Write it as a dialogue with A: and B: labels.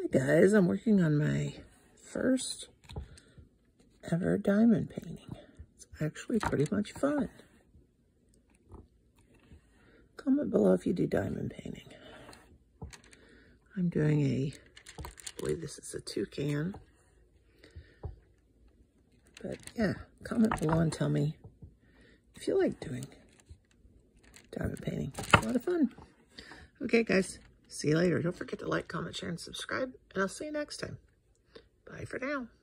A: Guys, I'm working on my first ever diamond painting. It's actually pretty much fun. Comment below if you do diamond painting. I'm doing I believe this is a toucan. But yeah, comment below and tell me if you like doing diamond painting. It's a lot of fun. Okay, guys. See you later. Don't forget to like, comment, share, and subscribe. And I'll see you next time. Bye for now.